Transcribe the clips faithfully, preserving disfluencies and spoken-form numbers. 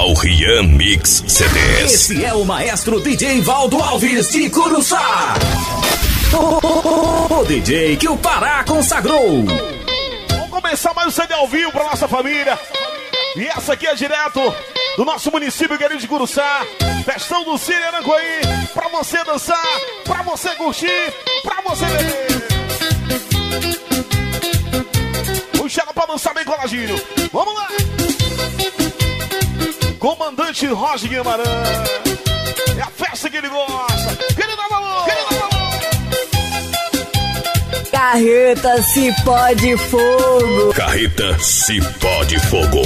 o Rian Mix C Ds. Esse é o maestro D J Valdo Alves de Curuçá. O, o D J que o Pará consagrou. Vamos começar mais um C D ao vivo pra nossa família. E essa aqui é direto do nosso município querido de Curuçá. Festão do Cine Arancoí. Pra você dançar, pra você curtir, pra você beber. Puxa ela pra dançar bem coladinho. Vamos lá. Comandante Roger Guimarães. É a festa que ele gosta. Querido valor, querido valor. Carreta Cipó de Fogo. Carreta Cipó de Fogo.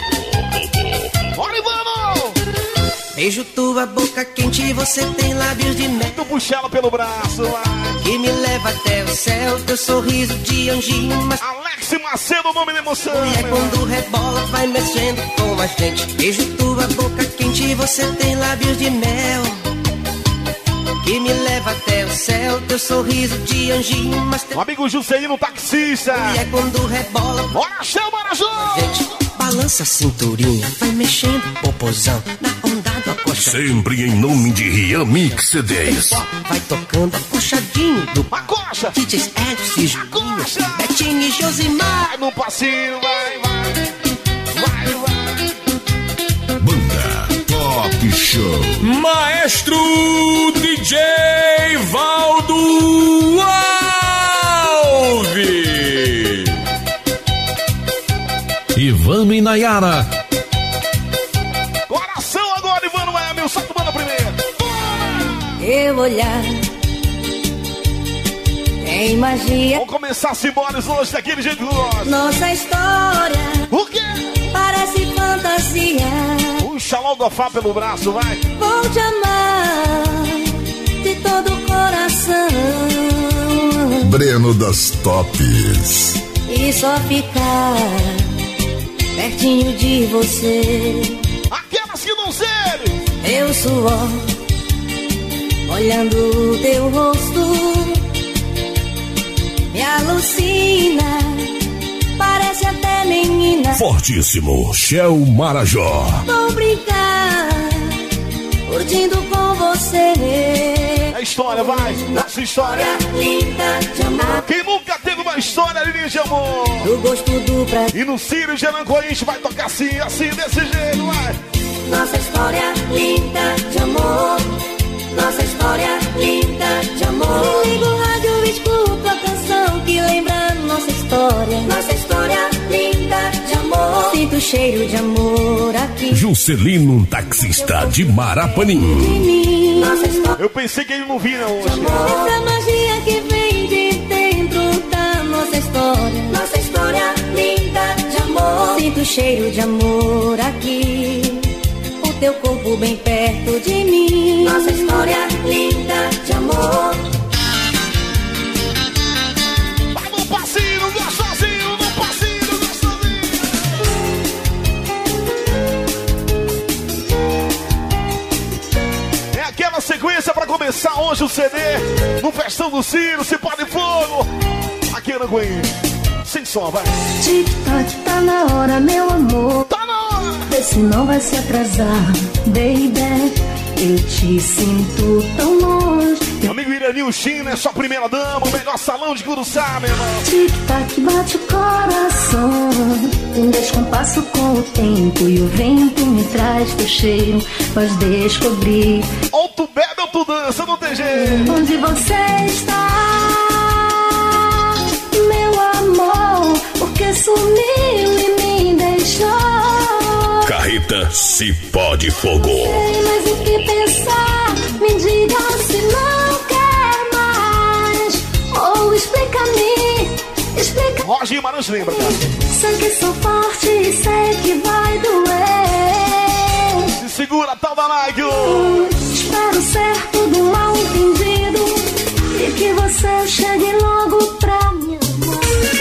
Bora, Ivano! Beijo tua boca quente, você tem lábios de mel. Tu puxa ela pelo braço, vai. Que me leva até o céu, teu sorriso de anjinho. Mas Alex Macedo, o nome da emoção. é quando rebola, vai mexendo com a gente. Beijo tua boca quente, você tem lábios de mel. Que me leva até o céu, teu sorriso de anjinho. Mas o amigo Juscelino, taxista. E é quando rebola. Bora, chama, Marajó! Gente, balança a cinturinha, vai mexendo o popozão na onda do acolchadinho. Sempre em nome de Rian Mix C Ds. Vai tocando acolchadinho do Acocha! D Js Edson e Julinho, Betinho e Josimar. Vai no passinho, vai, vai. Vai, vai. Banda Top Show. Maestro D J Valdo Alves. Ivano e Nayara. Coração agora, Ivano Miami. Solta o mano primeiro. Teu olhar tem magia. Vamos começar Simbones hoje daquele jeito que gosta. Nossa história O quê? parece fantasia. Puxa logo a Fá pelo braço, vai. Vou te amar de todo o coração Breno das Tops. e só ficar pertinho de você. Aquelas que não serem. Teu suor olhando o teu rosto me alucina, parece até menina. Fortíssimo, Shell Marajó. Vou brincar, curtindo com você. É história, vai. Nossa história. Linda de amor, Quem nunca teve uma história linda de amor? do gosto do prazer. E no Círio de Arancoí a gente vai tocar assim, assim, desse jeito, vai. Nossa história linda de amor. Nossa história linda de amor. Ligo o rádio e escuto a canção que lembra nossa história. Nossa história linda de amor. Sinto o cheiro de amor aqui. Juscelino, taxista de Marapanim. Nossa história Eu pensei que ele não vinha hoje. de amor. Essa magia que vem de dentro da nossa história. Nossa história linda de amor. Sinto o cheiro de amor aqui. Teu corpo bem perto de mim. Nossa história linda de amor. Vai no passinho, gostosinho, no passinho, gostosinho. É aquela sequência pra começar hoje o C D. No Festão do Ciro, se pode fogo. Aqui na Arancoí. Sem som, vai. Tic-tac, tá na hora, meu amor. Tá na hora. Vê se não vai se atrasar, baby. Eu te sinto tão longe. Meu amigo Iranil China é sua primeira dama, o melhor salão de Curuçá, meu irmão. Tic-tac, bate o coração. Um descompasso com o tempo e o vento me traz teu cheiro. Mas descobri Ou tu bebe ou tu dança, não tem jeito. onde você está, meu amor. Porque sumiu e me deixou. Carreta Cipó de Fogo. Sei mais o que pensar. Me diga se não quer mais. Ou explica-me, explica. Roger Guimarães lembra, cara. Sei que sou forte e sei que vai doer. Se segura, tal da Nike. Espero ser tudo mal entendido e que você chegue logo pra minha mão.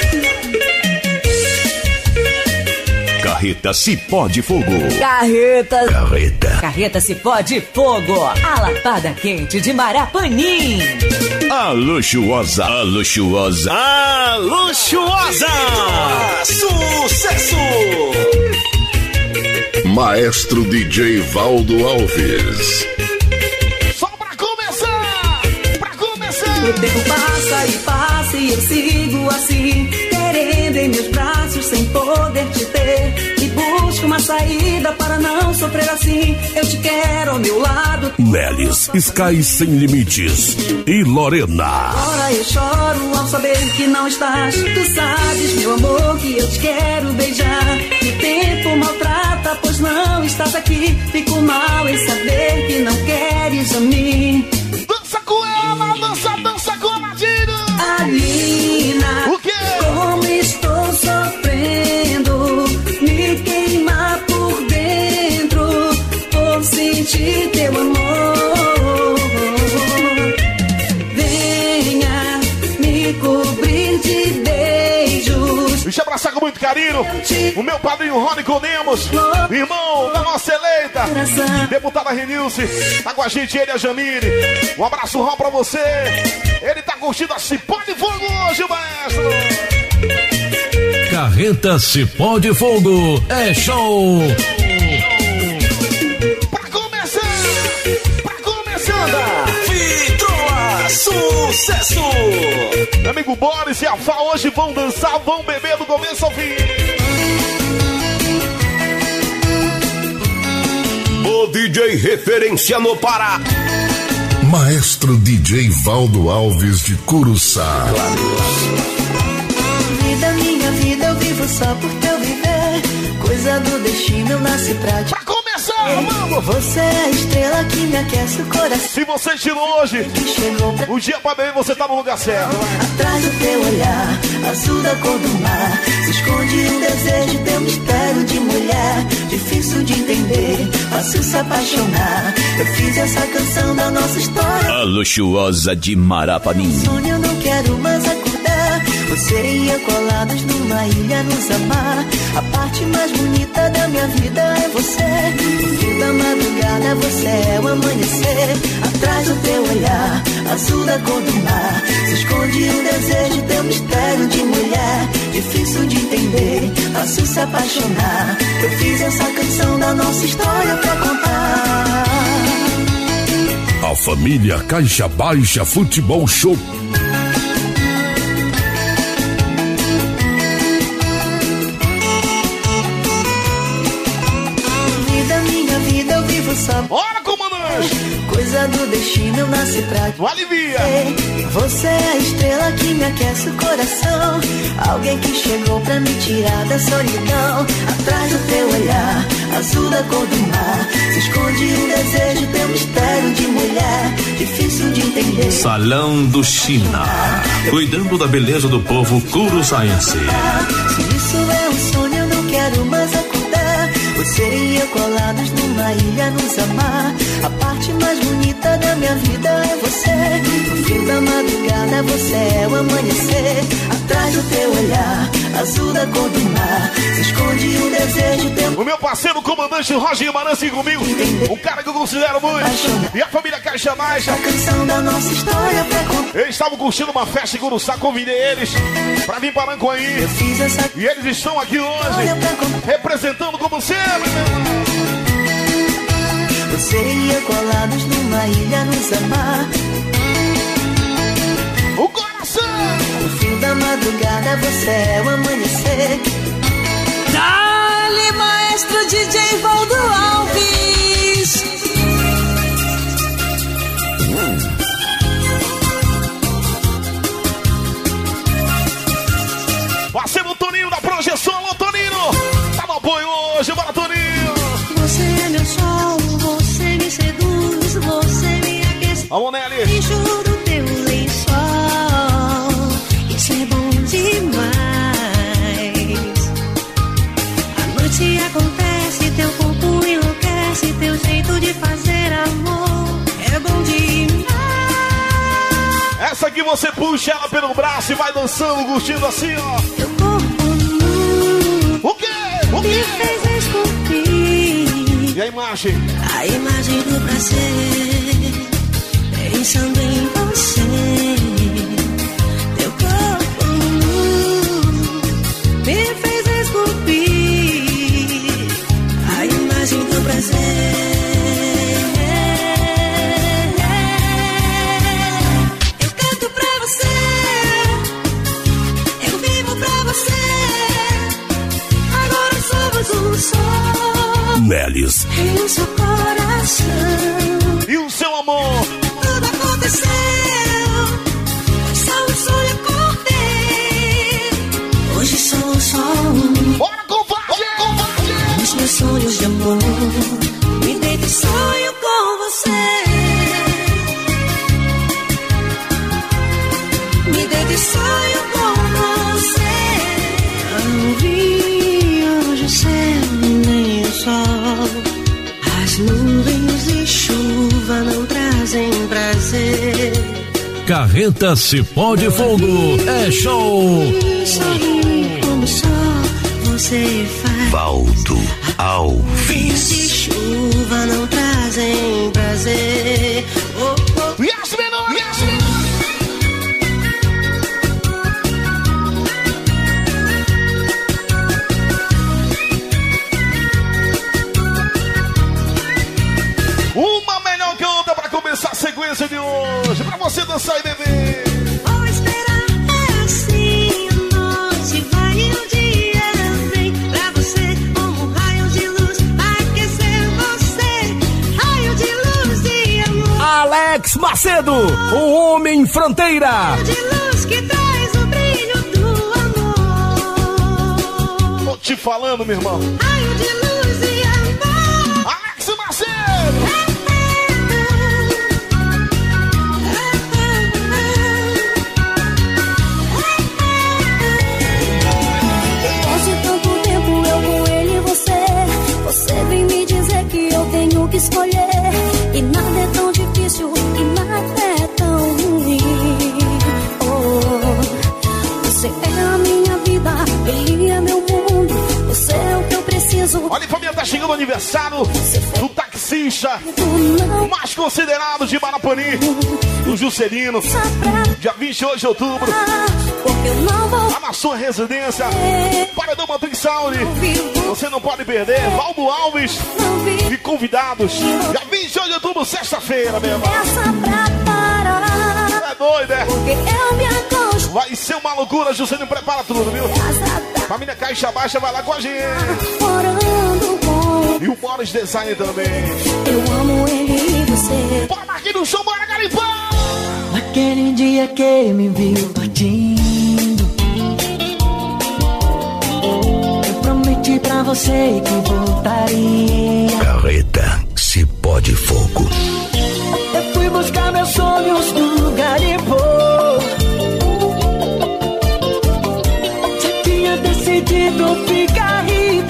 Carreta Cipó de Fogo. Carreta. Carreta. Carreta Cipó de Fogo. A lapada quente de Marapanim. A luxuosa. A luxuosa. A luxuosa. Sucesso. Maestro D J Valdo Alves. Só pra começar, pra começar. O tempo passa e passa e eu sigo assim, querendo em meus braços sem poder te ter. E busco uma saída para não sofrer assim. Eu te quero ao meu lado. Nelis, Sky Sem Limites e Lorena. Agora eu choro ao saber que não estás. Tu sabes, meu amor, que eu te quero beijar. E o tempo maltrata, pois não estás aqui. Fico mal em saber que não queres a mim. Dança com ela, dança, dança com a Madina. Alina, o quê? Como estou sofrendo, me queima por dentro, por sentir teu amor. Venha me cobrir de beijos. Deixa eu abraçar com muito carinho o meu padrinho Rony Conemos, irmão da nossa eleita deputada Renilce. Tá com a gente ele, a Jamile. Um abraço, Ron, pra você. Ele tá curtindo a Cipó de Fogo hoje, maestro. Carreta Cipó de Fogo é show. Pra começar, pra começar. Vitroa, sucesso. Meu amigo Boris e a Fá hoje vão dançar, vão beber do começo ao fim. O D J referência no Pará. Maestro D J Valdo Alves de Curuçá. Vida, minha vida, eu vivo só por teu viver. Coisa do destino, eu nasci pra te... Pra começar, vamos! Você é a estrela que me aquece o coração. Se você tirou hoje Que chegou pra... o dia pra beber, você tá no lugar certo. Atrás do teu olhar, azul da cor do mar, se esconde um desejo, teu mistério de mulher. Difícil de entender, fácil se apaixonar. Eu fiz essa canção da nossa história. A luxuosa de Marapanim. Sonho, eu não quero mais acordar. Você e eu colados numa ilha nos amar. A parte mais bonita da minha vida é você. O fio da madrugada, você é o amanhecer. Atrás do teu olhar, azul da cor do mar, se esconde um desejo, teu mistério de mulher. Difícil de entender, fácil se apaixonar. Eu fiz essa canção da nossa história pra contar. A família Caixa Baixa Futebol Show. Vida, minha vida, eu vivo só. Bora, comandante! Coisa do destino, eu nasci pra te... Não alivia! Você é a estrela que me aquece o coração. Alguém que chegou pra me tirar da solidão. Atrás do teu olhar, azul da cor do mar, se esconde um desejo, teu mistério de mulher. Difícil de entender. Salão do China, cuidando da beleza do povo curuçaense. Se isso é um sonho, eu não quero mais acordar. Você e eu colados numa ilha nos amar. A parte mais bonita da minha vida é você. O fio da madrugada, você é o amanhecer. Atrás do teu olhar, azul da cor do mar, se esconde um desejo, teu... O meu parceiro, comandante Roger Guimarães comigo, um cara que eu considero muito. E a família Caixa Baixa. A canção da nossa história pra contar. Eles estavam curtindo uma festa em Curuçá, convidei eles pra vir para Aranquaí. Eu fiz essa... E eles estão aqui hoje, representando como sempre. Você e eu colados numa ilha nos amar. O coração! No fio da madrugada, você é o amanhecer. Dale, maestro D J Valdo Alves. Parceiro Toninho da projeção, alô Toninho! Tá no apoio hoje, bora Toninho! Você é meu sol, você me seduz, você me aquece. Alô Nelly! Encho do teu lençol, isso é bom demais. A noite acontece, teu corpo enlouquece, teu jeito de fazer amor é bom demais. Essa aqui você puxa ela pelo braço e vai dançando, curtindo assim, ó. Teu corpo nu, O quê? O me quê? fez esculpir E a imagem? a imagem do prazer, pensando em você. Teu corpo nu me fez esculpir a imagem Meirelles. E o seu coração. E o seu amor. Tudo aconteceu. Só um sonho acordei. Hoje sou só um. Bora, covarde! Os meus sonhos de amor. Me deito e sonho com você. Me deito e sonho com você. Não vi hoje o céu nem o sol. As nuvens e chuva não trazem prazer. Carreta Cipó de Fogo é show. Sorrir como só você faz. Valdo Alves. E chuva não trazem prazer. Oh, oh. Yes, menor! Yes, menor! Uma melhor que outra pra começar a sequência de hoje. Pra você dançar e beber. Vou esperar, é assim, a noite vai e o dia vem. Pra você, como um raio de luz, vai aquecer você. Raio de luz de amor. Alex Macedo, o Homem Fronteira. Raio de luz que traz o brilho do amor. Tô te falando, meu irmão. Raio de luz e amor. Alex Macedo. Depois de tanto tempo eu com ele e você, você vem me dizer que eu tenho que escolher. E nada é tão difícil e nada é tão ruim. Oh, você é a minha vida, ele é meu mundo. Você é o que eu preciso. Olha, família, tá chegando o aniversário do taxista mais considerado de Marapani, o Juscelino. Dia vinte e oito de outubro. Porque eu não vou Lá na sua residência, Paredão Matrix Sound. Você não pode perder. Valdo Alves e convidados. Dia vinte e oito de outubro, sexta-feira, meu irmão. essa pra parar. É doido, é? Porque eu me aconcho. Vai ser uma loucura, Juscelino, prepara tudo, viu? Casa da Família Caixa Baixa vai lá com a gente. morando com. E o Boris Design também. Eu amo ele e você. Bora, Marquinhos do Show, bora, Garimpão! Naquele dia que me viu partindo, eu prometi pra você que voltaria. Carreta Cipó de Fogo. Eu fui buscar meus sonhos no garimpo. Já tinha decidido ficar rico.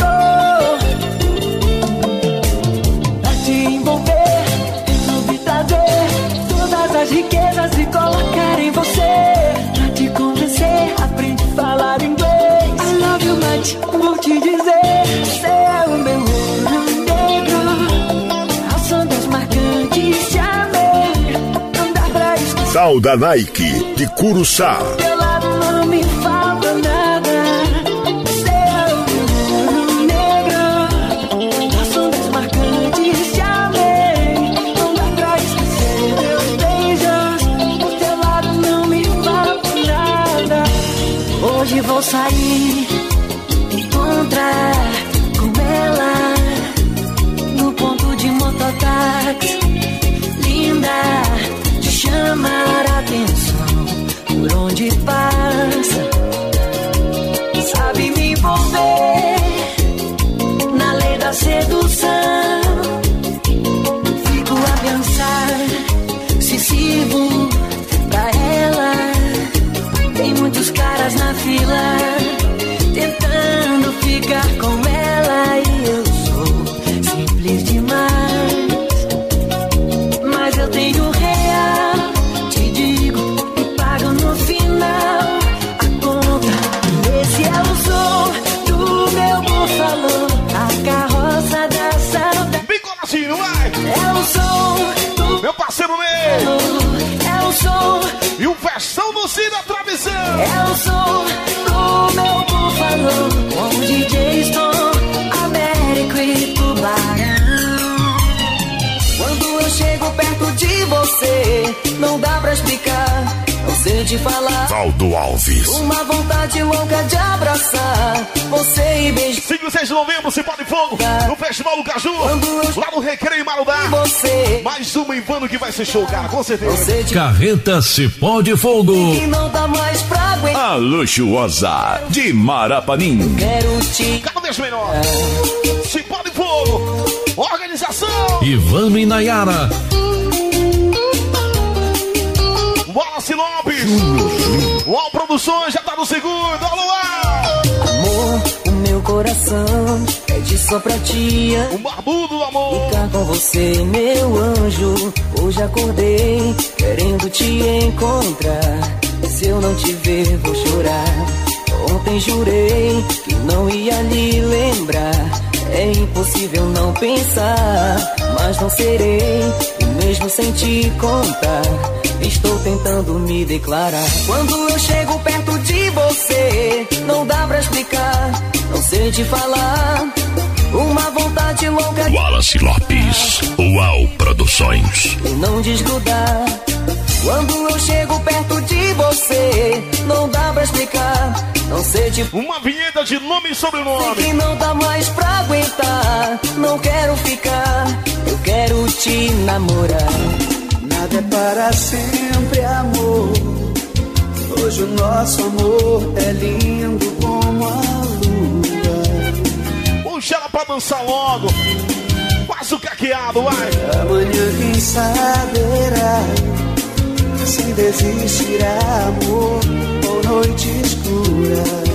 Pra te envolver, resolvi trazer todas as riquezas e colocar em você. Pra te convencer, aprendi a falar inglês. I love you much, vou te dizer. Você é o meu ouro negro. Ao som das marcantes te amei. Não dá pra esquecer. Sal da Nike de Curuçá. Teu lado não me falta nada. Você é o meu ouro negro. Ao som das marcantes te amei. Não dá pra esquecer meus beijos. Do teu lado não me falta nada. Hoje vou sair, encontrar com ela no ponto de mototáxi. Linda, de chamar a atenção por onde passa. Sabe me envolver na lei da sedução. Fico a pensar se sirvo pra ela. Tem muitos caras na fila tentando ficar com ela. E eu sou simples demais. Mas eu tenho real, te digo e pago no final a conta. Esse é o som do meu búfalo, a carroça da saudade. Bem coração, vai! É o som do Meu parceiro Ney! é o som, E o Festão do Cine da Tradição! é o som do meu búfalo, com D J Stone, Américo e Tubarão. Quando eu chego perto de você, não dá pra explicar. Não sei te falar. Valdo Alves. Uma vontade louca de abraçar você e beijar. cinco e seis de novembro, Cipó de Fogo, no Festival do Caju, lá no Recreio Marudá. Você. Mais uma Ivano que vai ser show, cara, com certeza. Te... Carreta Cipó de Fogo. Que não dá mais pra aguentar. A luxuosa de Marapanim. Quero te... Cada vez melhor. Cipó de Fogo. Organização. Ivano e Nayara. Wallace Lopes. Uau Produções já tá no segundo. Alô, amor, o meu coração pede só pra ti. O barbudo do amor. Ficar com você, meu anjo. Hoje acordei querendo te encontrar. Se eu não te ver, vou chorar. Ontem jurei que não ia lhe lembrar. É impossível não pensar, mas não serei o mesmo sem te contar. Estou tentando me declarar. Quando eu chego perto de você, não dá pra explicar, não sei te falar. Uma vontade louca de... Wallace Lopes, Uau Produções. E não desgrudar. Quando eu chego perto de você, não dá pra explicar, não sei te... Uma vinheta de nome e sobrenome. Sei que não dá mais pra aguentar. Não quero ficar, eu quero te namorar. Nada é para sempre, amor. Hoje o nosso amor é lindo como a lua. Puxa ela pra dançar logo. Faz o caqueado, vai. Amanhã quem saberá se desistirá, amor, ou noite escura.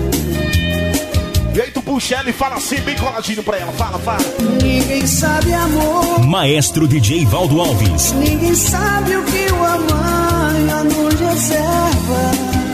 E aí tu puxa ela e fala assim, bem coladinho pra ela. Fala, fala. Ninguém sabe, amor. Maestro D J Valdo Alves. Ninguém sabe o que o amanhã nos reserva.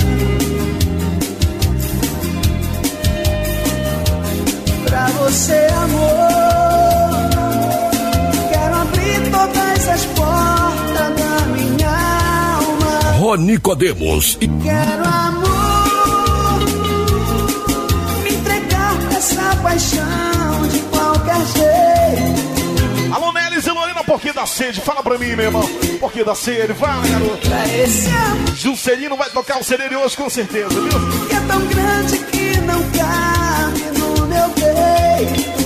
Pra você, amor, quero abrir todas as portas da minha alma. Ronicodemos. Quero amor, me entregar pra essa paixão de qualquer jeito. Alô, Nelis e Lorena, por que da sede? Fala pra mim, meu irmão. Por que da sede? Fala, garoto. Pra esse amor Juscelino vai tocar o C D de hoje com certeza, viu? que é tão grande que não cabe no meu peito.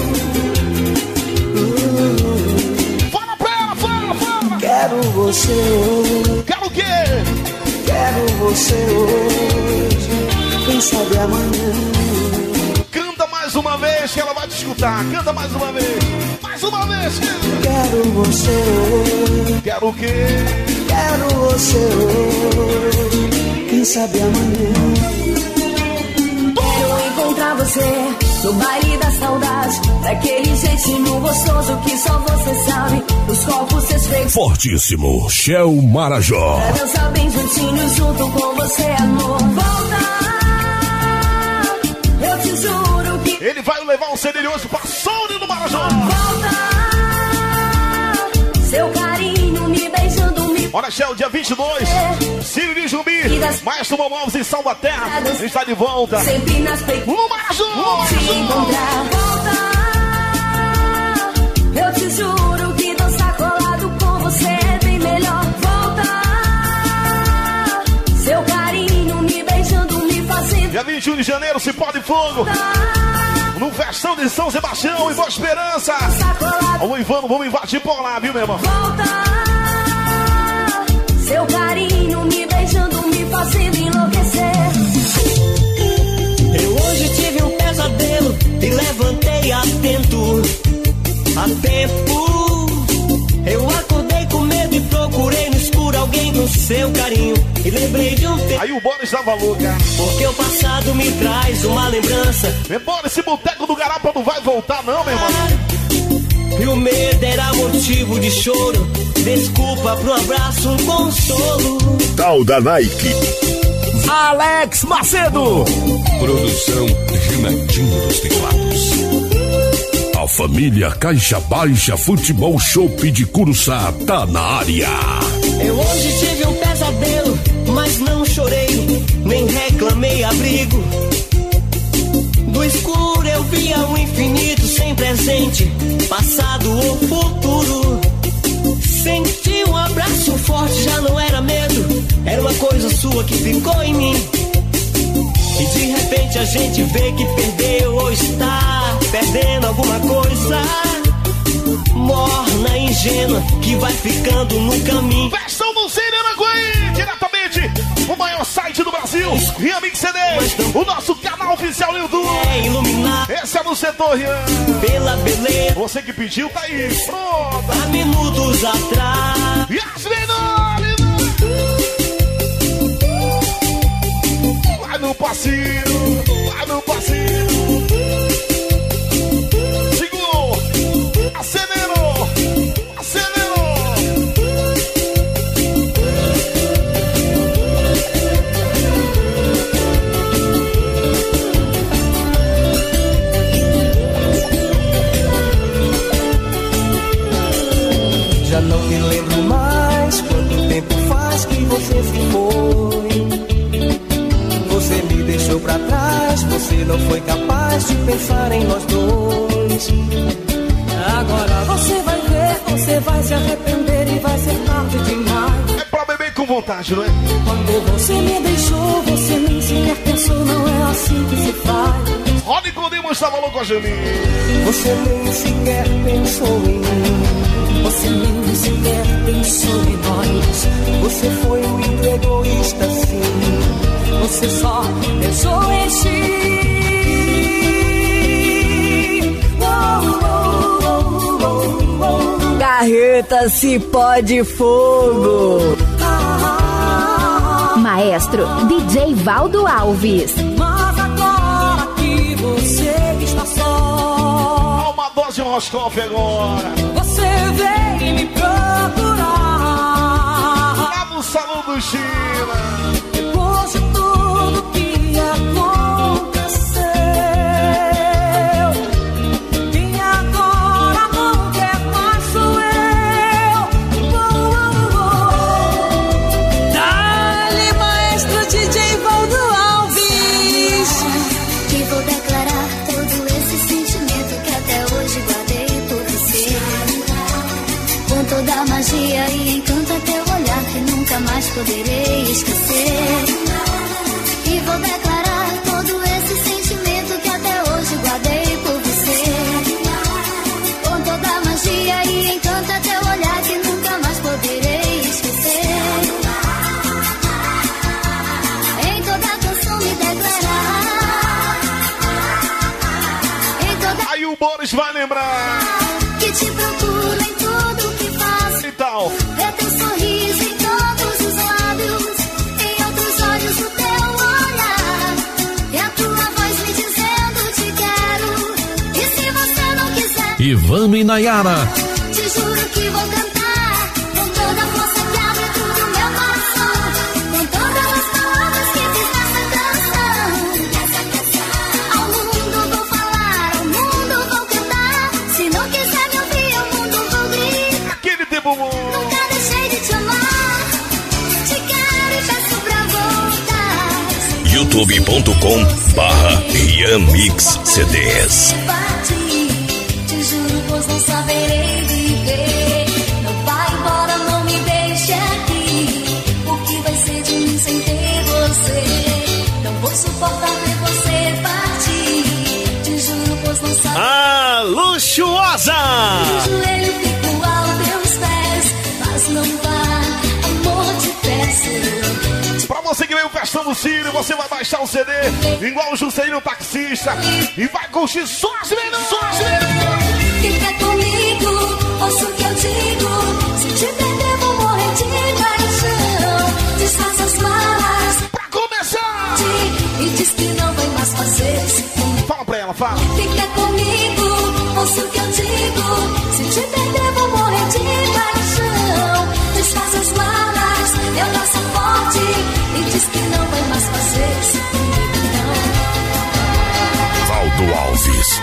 Fala pra ela, fala, fala. Quero você hoje. Quero o quê? Quero você hoje. Quem sabe amanhã. Canta mais uma vez que ela vai te escutar. Canta mais uma vez. Mais uma vez. Quero você hoje. Quero o quê? Quero você hoje. Quem sabe amanhã. Quero encontrar você no baile da saudade, daquele jeitinho gostoso que só você sabe. Os corpos seus feitos Fortíssimo, Shell Marajó. pra dançar bem juntinho junto com você, amor. Volta, eu te juro que Ele vai levar o C D de hoje pra Sônia do Marajó. volta, seu carinho me beijando, me... Hora Shell, dia vinte e dois. Círio de Jumbi. Maestro Momovos em Salvaterra. Ele está de volta. sempre nas peitas. No Marajó. Se encontrar, volta, eu te juro que dançar colado com você é bem melhor. Volta, seu carinho me beijando, me fazendo. Dia vinte e um de janeiro, Cipó de Fogo. No Festão de São Sebastião, em Boa Esperança. Alô, Ivano, vamos invadir por lá, viu, meu irmão? Volta, seu carinho me beijando, me fazendo enlouquecer. Eu hoje tive um pesadelo e levantei atento, a tempo. Eu acordei com medo e procurei no escuro alguém com seu carinho. E lembrei de um tempo. Aí o Boris dá valor, cara. Porque o passado me traz uma lembrança. Embora esse boteco do Garapa não vai voltar, não, meu irmão. E o medo era motivo de choro. Desculpa pro abraço, um consolo. Tal da Nike. Alex Macedo. Produção Renatinho dos Teclados. A família Caixa Baixa Futebol Shop de Curuçá tá na área. Eu hoje tive um pesadelo, mas não chorei, nem reclamei abrigo. Do escuro eu via o infinito sem presente, passado ou futuro. Senti um abraço forte, já não era medo, era uma coisa sua que ficou em mim. E de repente a gente vê que perdeu ou está perdendo alguma coisa. Morna, ingênua, que vai ficando no caminho. Versão do Cine Aranguaí, diretamente o maior site do Brasil, Riamix C D, o nosso canal oficial no YouTube. É iluminado. Esse é no setor, Rian. Pela beleza. Você que pediu, tá aí, pronto. Há minutos atrás. E as menores. Vai no passinho, vai no passinho. Segurou, acelerou, acelerou. Já não me lembro mais quanto tempo faz que você se foi. Você me deixou pra trás, você não foi capaz de pensar em nós dois. Agora você vai ver, você vai se arrepender e vai ser tarde demais. É pra beber com vontade, não é? Quando você me deixou, você nem sequer pensou, não é assim que se faz. Rony Condimo estava louco com a Jamil. Você nem sequer pensou em mim. Você nem sequer pensou em nós. Você foi muito egoísta, sim. Você só pensou em si. Carreta Cipó de Fogo. Maestro D J Valdo Alves. Mas agora que você está só, Uma dose de Roscoff agora. você veio me procurar. Lá no Salão do China. Depois de tudo que aconteceu, quem agora não quer mais sou eu. Oh, oh, oh. Dá-lhe, maestro D J Valdo Alves. Que vou declarar todo esse sentimento que até hoje guardei por você. Com toda a magia e encanto até o olhar que nunca mais poderei esquecer. E vou declarar todo esse sentimento que até hoje guardei por você. Com toda a magia e encanto até o olhar que nunca mais poderei esquecer. Em toda canção me declarar. Em toda Aí o Boris vai lembrar. que te procuro em tudo que faço. Então, Ver teu sorriso em todos os lábios, em outros olhos o teu olhar, e a tua voz me dizendo te quero. E se você não quiser, Ivano e Nayara. te juro que vou cantar com toda a força que há dentro do meu coração, com todas as palavras que fiz nessa canção. Ao mundo vou falar, ao mundo vou cantar. Se não quiser me ouvir, ao mundo vou gritar. aquele tempo bom. Nunca deixei de te amar, te quero e peço pra voltar. youtube ponto com barra Riamix C Ds. Partir, te juro, pois não saberei viver. Não vai embora, não me deixe aqui. O que vai ser de mim sem ter você? Não vou suportar ver você partir. Te juro, pois não saberei. A luxuosa. De joelho fico aos teus pés, mas não vá, amor, te peço. Pra você que veio Festão do Círio, você vai baixar o C D, igual o Juscelino Taxista, e vai curtir só as melhores. Só as melhores. Fica comigo, ouça o que eu digo. Se te perder, vou morrer de paixão. Desfaça as malas Pra começar, e diz que não vai mais fazer esse fundo. fala pra ela, fala. Fica comigo, ouça o que eu digo. Se te perder, vou morrer de paixão. Desfaça as malas, eu nasço forte, e diz que não vai mais fazer esse fundo, não. Valdo Alves.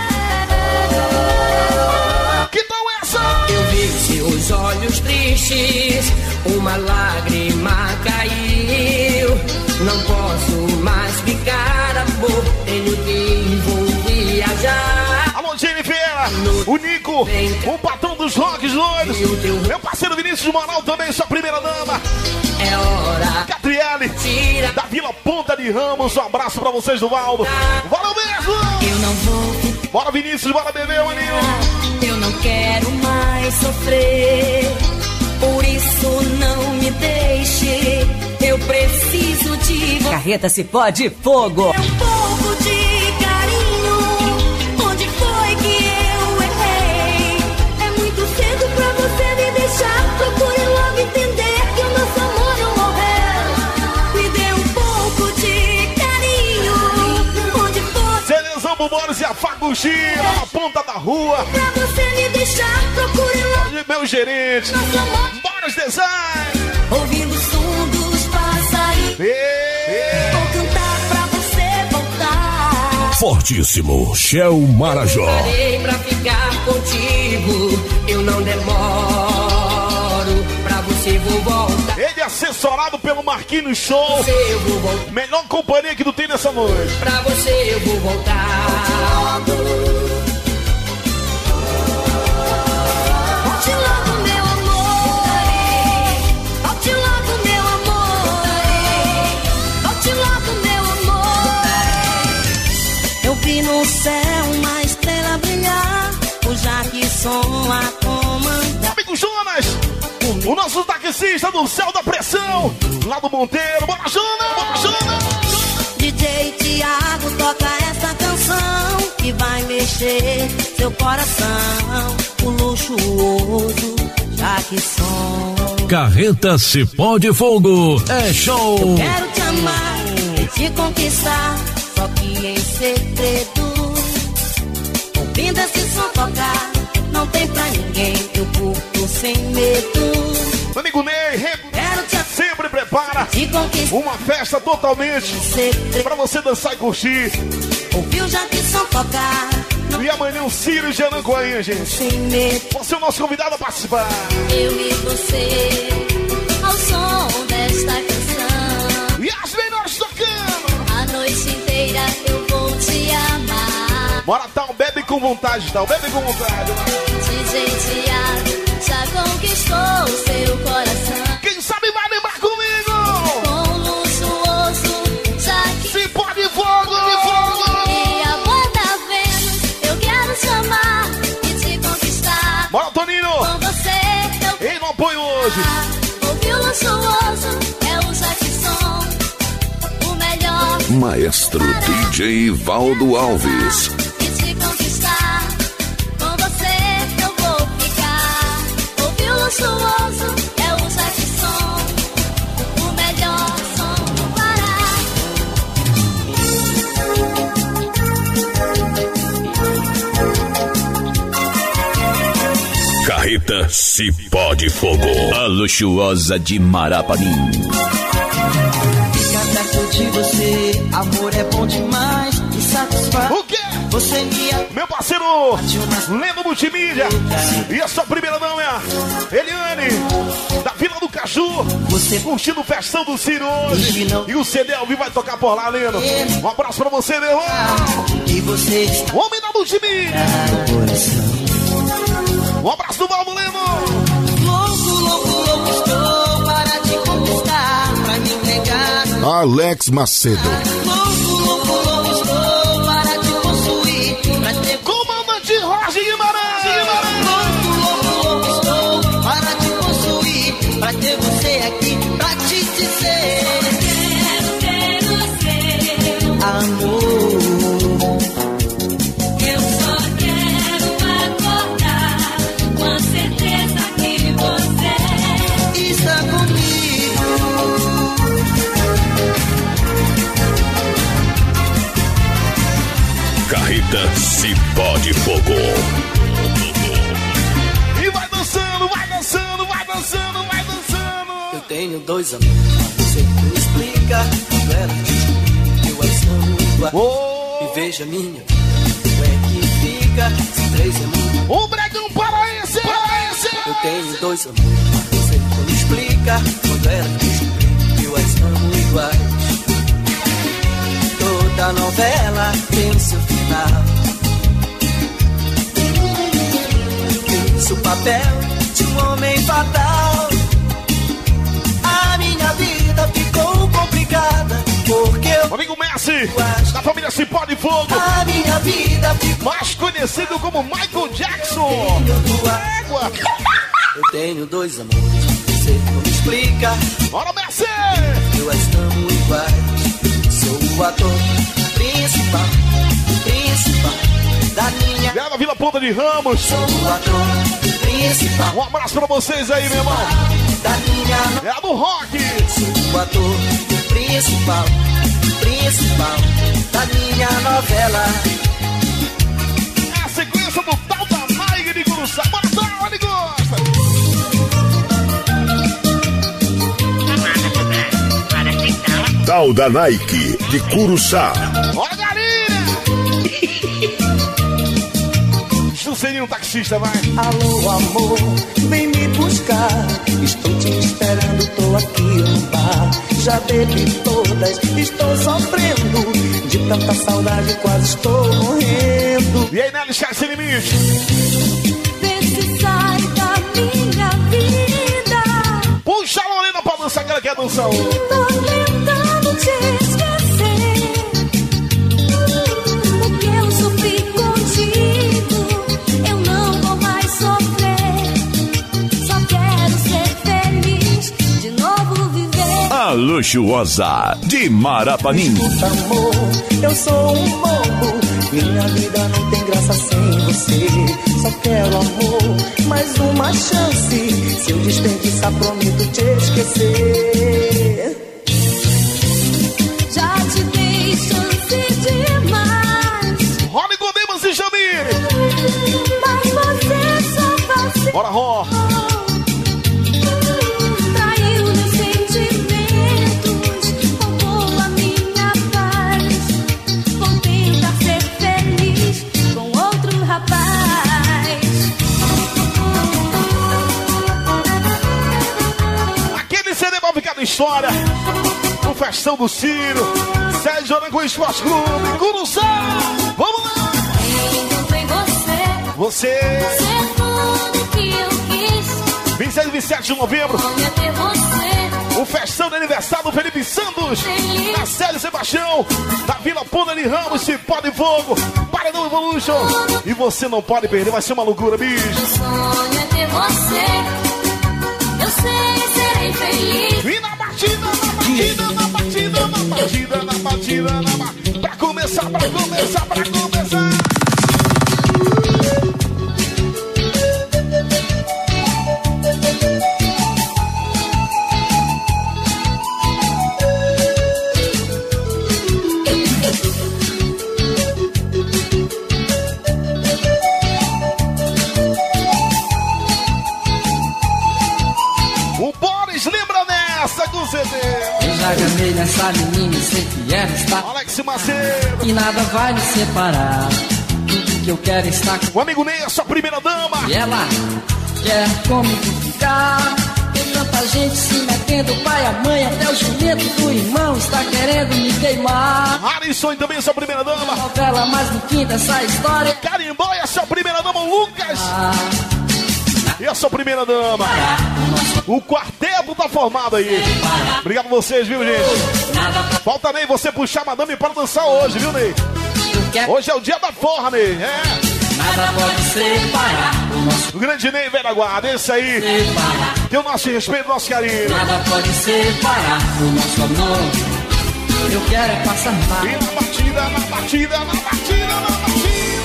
Que tal essa? Eu vi seus olhos tristes, uma lágrima caiu. Não posso mais ficar, amor, tenho que vou viajar. Alô, Jennifer, o Nico, o patrão dos rocks loiros, meu parceiro Vinícius Moral também, sua primeira dama. É hora Gabriela, Michele, da Vila Ponta de Ramos. Um abraço pra vocês do Valdo. Bora mesmo! Eu não vou. Bora, Vinícius, bora beber, maninho. Eu não quero mais sofrer. Por isso não me deixe. Eu preciso de você. Carreta Cipó de Fogo. Um pouco de carinho. Onde foi que eu errei? É muito cedo pra você me deixar. Procure logo entender que o nosso amor não morreu. Me dê um pouco de carinho. Onde foi? Celezão, Boris e a Faguchi, lá na ponta da rua. Pra você me deixar. Procure logo. Meu gerente, Boris Design. Ouvindo o som dos passarinhos. Vou cantar pra você voltar. Fortíssimo, Shell Marajó. Parei pra ficar contigo. Eu não demoro. Pra você vou voltar. Ele é assessorado pelo Marquinhos Show. Eu vou voltar. Melhor companhia que tu tem nessa noite. Pra você eu vou voltar. Volte logo, meu amor. Volte logo, meu amor. Volte logo, meu amor. Eu vi no céu uma estrela brilhar. O Jackson a comandar. Amigo Jonas, o nosso taxista do Céu da Pressão, lá do Monteiro. Bora, Jonas! Bora, Jonas! D J Tiago toca essa canção que vai mexer seu coração. O luxuoso Jackson. Carreta Cipó de Fogo é show. Eu quero te amar e te conquistar, só que em segredo. Ouvindo esse som tocar, não tem pra ninguém. Eu curto sem medo. Meu amigo Ney, Quero te sempre prepara te conquistar uma festa totalmente em segredo. pra você dançar e curtir. Ouviu Jackson tocar, não E amanhã o Círio de Ananguainha, gente. sem medo. Você é o nosso convidado a participar. Eu e você, ao som desta canção. E as melhores tocando. A noite inteira eu vou te amar. Bora, Tal, bebe com vontade, Tal, bebe com vontade. D J Tiago já conquistou seu coração. Quem sabe vai lembrar comigo. Com luxuoso Jackson. Se pode fogo, de fogo. E a banda Vênus, eu quero te amar e te conquistar. Bora, Toninho. Com você eu Ei, no apoio hoje. ouvi o luxuoso, é o Jackson, o melhor. Maestro D J Valdo Alves. E te conquistar, com você eu vou ficar. Ouvi o luxuoso, é o Jackson, o melhor som do Pará. Carreta Cipó de Fogo. A luxuosa de Marapanim. Ficar perto de você, amor é bom demais. Me satisfaz. O quê? Você me ama. Meu parceiro, Lendo Multimídia. E a sua primeira dama é a Eliane, da Vila do Caju. Você Curtindo o festão do Ciro hoje. E o C D ao vivo vai tocar por lá, Leno. Um abraço pra você, meu irmão. e você está O homem da Multimídia. no coração. Um abraço do Valdo, Leno. Louco, louco, louco estou para te conquistar, pra me entregar. Alex Macedo. Louco, louco, louco estou para te possuir, pra te Comandante Roger Guimarães. Louco, louco, louco estou para te possuir, pra ter você aqui, pra te dizer. Quero ter você, Amor, eu só quero acordar com a certeza que você está comigo. Carreta Cipó de Fogo. E vai dançando, vai dançando, vai dançando, vai dançando. Eu tenho dois amores, mas você não explica. Quando ela diz que eu as amo igual. Oh. E veja minha vida, como é que fica. Se três é muito. O Bregão paraense, paraense. Eu tenho dois amores, mas você não explica. Quando ela diz que eu as amo iguais. Toda novela tem o seu final. Fiz o papel de um homem fatal. A minha vida ficou com Messi, da família Cipó de Fogo, a minha vida ficou mais conhecido como Michael Jackson. Égua. Eu tenho dois amores, você não me explica. Bora, Messi! Eu as amo iguais. Sou o ator principal, principal da minha. Galera da Vila Ponta de Ramos. Sou o ator principal. Um abraço pra vocês aí, meu irmão. Da minha. É a do rock. Sou o ator principal, principal da minha novela. É a sequência do tal da Nike de Curuçá. Bora, tal, ele gosta. Tal da Nike de Curuçá. Bora, galinha. Juscelinho, um taxista, vai. Alô, amor, vem me buscar. Estou te esperando, tô aqui no bar. Já bebi todas, estou sofrendo. De tanta saudade, quase estou morrendo. E aí, Nelly, Chá Sem Limite. Vê se sai da minha vida. Puxa a Lorena pra dançar, que ela quer dançar. Tô tentando te esquecer. O que eu sofri contigo, eu não vou mais sofrer. Só quero ser feliz, de novo viver. A luxuosa de Marapanim. Escuta, amor, eu sou um bobo. Minha vida não tem graça sem você. Só quero amor, mais uma chance. Se eu desperdiçar, prometo te esquecer. Já te dei chance demais, Rony Godemos e Jamir. mas você só vacilou. Bora, Ró. Traiu meus sentimentos, roubou a minha paz. Vou tentar ser feliz com outro rapaz. Aquele C D vai ficar na história. O Festão do Ciro. Sérgio Arango Esporte Clube. Curuçá. Vamos lá. Encontrei você, Você. você é tudo que eu quis. vinte e seis e vinte e sete de novembro. Sonho ter você, O festão de aniversário do Felipe Santos. Da Célio Sebastião. Da Vila Ponta de Ramos. Cipó de Fogo. Paredão Evolution. E você não pode perder. Vai ser uma loucura, bicho. meu sonho é ter você. Eu sei, serei feliz. E na batida, na batida, na batida, na batida, na batida, na batida. Pra começar, pra começar, pra começar. O Boris lembra nessa com C D. Eu já gamei nessa menina e sei que ela está. Alex Macedo. E nada vai nos separar. Tudo que eu quero é estar com O amigo Ney, a sua primeira dama. E ela quer comigo ficar. Tem tanta gente se metendo, o pai, a mãe, até o jumento do irmão está querendo me queimar. Harrison e também a sua primeira dama. Novela mais no fim dessa história. Carimbó e a sua primeira dama, Lucas. Ah, E a sua primeira dama. O quarteto tá formado aí. Obrigado a vocês, viu, gente? Falta, Ney, você puxar a madame para dançar hoje, viu, Ney? eu quero Hoje é o dia da forra, Ney. É. nada pode separar. O nosso O grande Ney, velha guarda. Esse aí. separar. Tem o nosso respeito, o nosso carinho. Nada pode separar o nosso amor. Eu quero é passar mal. E na batida, na batida, na batida, na batida.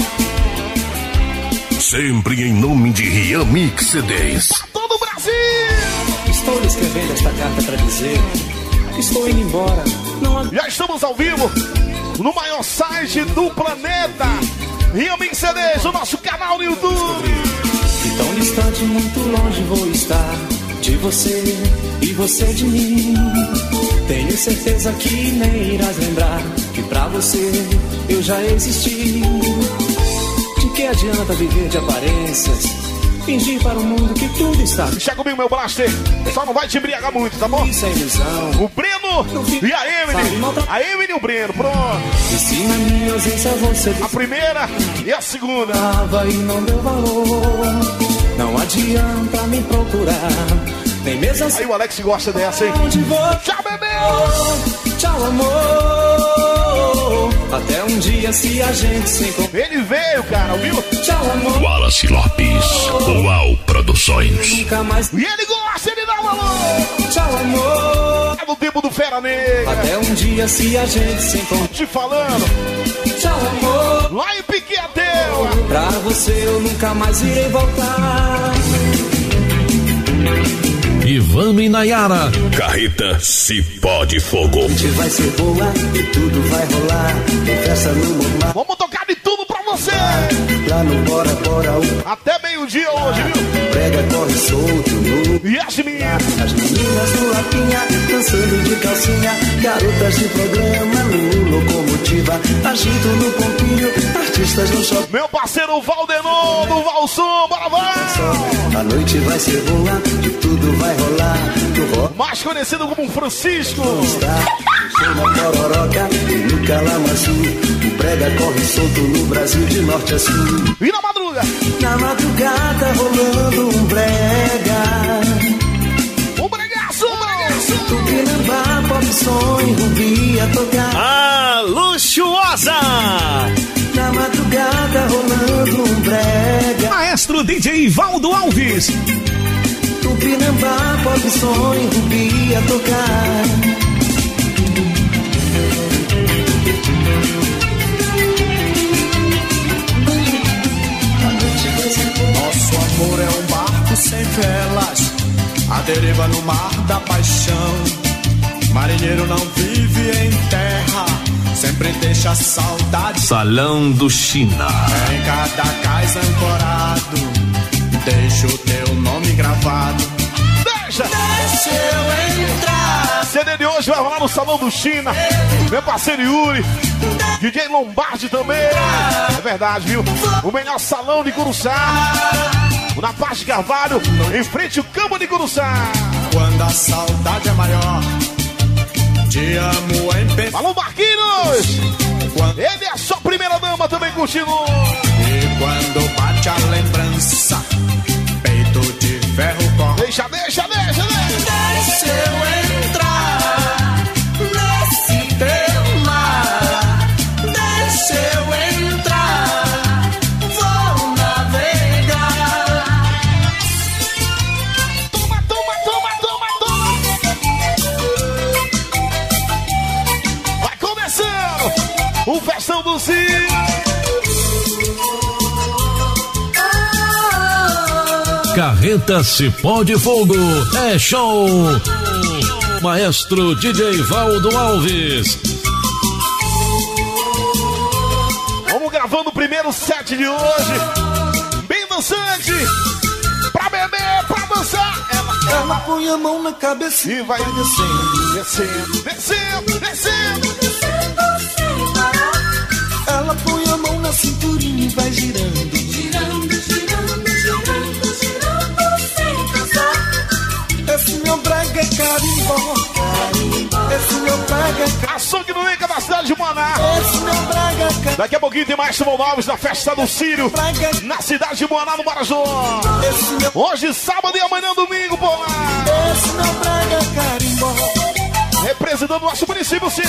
Sempre em nome de Rian Mix C Ds. Todo o Brasil. Estou lhe escrevendo esta carta para dizer: estou indo embora. Não há... Já estamos ao vivo no maior site do planeta. Rian Mix C Ds, o nosso canal no YouTube. E tão distante, muito longe vou estar de você e você de mim. Tenho certeza que nem irás lembrar que pra você eu já existi. De que adianta viver de aparências, fingir para o mundo que tudo está. Deixa comigo, meu blaster. Só não vai te embriagar muito, tá bom? Isso é ilusão. O Breno e a Emily. A Emily e o Breno, pronto. E se na minha ausência você A primeira e a segunda. dava e não deu valor, não adianta me procurar, nem mesmo assim. Aí o Alex gosta dessa, hein? Onde vou? Tchau, bebê! Tchau, amor. Até um dia se a gente se encontrar. Ele veio, cara, viu? Tchau, amor. Wallace Lopes, Uau Produções. Nunca mais. E ele gosta, ele dá valor. Tchau, amor. É no tempo do Fera Negra. Até um dia se a gente se encontrar. Te falando. Tchau, amor. Lá em Piqueteu. Pra você eu nunca mais irei voltar. Ivano e Nayara. Carreta Cipó de Fogo. A gente vai ser boa e tudo vai rolar. Tem festa no Momar. Vamos tocar de tudo pra você. Lá no Bora Bora. Até meio-dia hoje, viu? Prega corre solto no... E as minhas. As meninas no Lapinha, dançando de calcinha. Garotas de programa no Locomotiva. Agito no Pompinho, artistas no shopping. Meu parceiro Valdenon do Valsum, bora, vai! A noite vai ser boa e tudo vai rolar. Mais conhecido como Francisco. Sou na Pororoca e no Calamaçu. O prega corre solto no Brasil de norte a sul. E na madruga? Na madrugada rolando um brega. Um bregaço, um bregaço. Tupinambá, pop som e Rubi a tocar. Ah, luxuosa! Na madrugada rolando um brega. Maestro D J Valdo Alves. Tupinambá, pop som e Rubi a tocar. Nosso amor é um barco sem velas, a deriva no mar da paixão. Marinheiro não vive em terra, sempre deixa saudade. Salão do China. Em cada cais ancorado, deixa o teu nome gravado. Deixa! Deixa eu entrar. C D de hoje vai rolar no Salão do China. Meu parceiro Yuri, D J Lombardi também. É verdade, viu? O melhor salão de Curuçá. Na Paz de Carvalho, em frente ao campo de Curuçá. Quando a saudade é maior, te amo em pensamento. Alô, Marquinhos! Quando... Ele é só primeira dama também curtindo. E quando bate a lembrança, peito de ferro corre. Deixa, deixa, deixa, deixa. Deixa eu entrar nesse teu mar. Deixa eu entrar, vou navegar. Toma, toma, toma, toma, toma. Vai começando o Festão do Cio. Carreta Cipó de Fogo é show. Maestro D J Valdo Alves. Vamos gravando o primeiro set de hoje. Bem dançante. Pra beber, pra dançar. Ela, ela põe a mão na cabeça e vai descendo, descendo, descendo, descendo, descendo, sem parar. Ela põe a mão na cinturinha e vai girando, girando, girando, girando. Esse meu brega é carimbó, carimbó. Esse meu brega é carimbó. Açougue no Inca da cidade de Maná. Esse meu brega é carimbó. Daqui a pouquinho tem mais Simão Alves na festa do Círio, na cidade de Maná, no Marajó. Meu... Hoje, sábado e amanhã, domingo, por lá. Esse meu brega é carimbó. Representando o nosso município, Círio.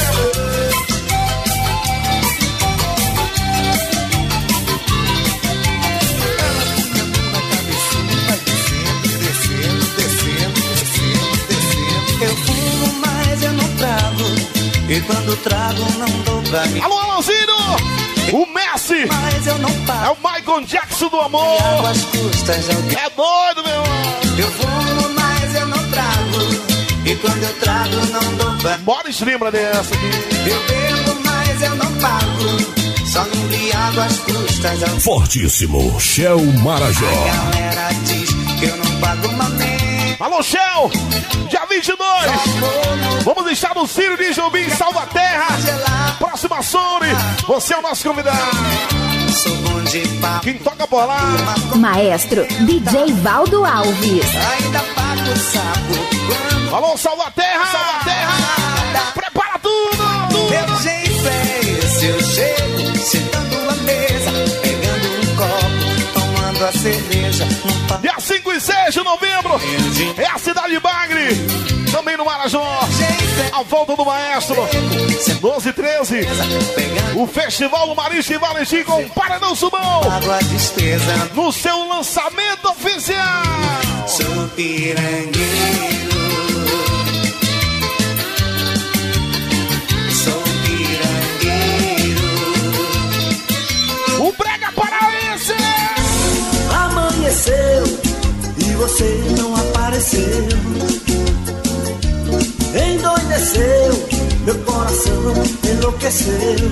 E quando trago não dou pra mim. Alô, Alãozinho! O Messi! Mas eu não paro. É o Michael Jackson do amor! As custas, alguém... É doido, meu irmão! Eu fumo, mas eu não trago. E quando eu trago não dou pra mim. Bora, lembra dessa aqui. Eu bebo, mas eu não pago. Só me embriago às custas, alguém... Fortíssimo, Shell Marajó. A galera diz que eu não pago mamãe. Alô, Shell! Dia vinte e dois! Vamos estar no Círio de Jobim, Salvaterra! Próxima Sony! Você é o nosso convidado! Quem toca por lá? Maestro D J Valdo Alves. Ainda pago o sapo. Alô, Salvaterra! Salvaterra! Prepara tudo! tudo. Meu jeito é esse, eu chego sentando a mesa, pegando um copo, tomando a cerveja. Dia cinco e seis de novembro é a cidade de Bagre, também no Marajó. A volta do maestro doze e treze. O Festival do Marisco e Valentim com o Paredão Subão. No seu lançamento oficial. Sou pirangueiro. Sou pirangueiro. O Brega Paraense. Amanheceu e você não apareceu. Endoideceu, meu coração enlouqueceu.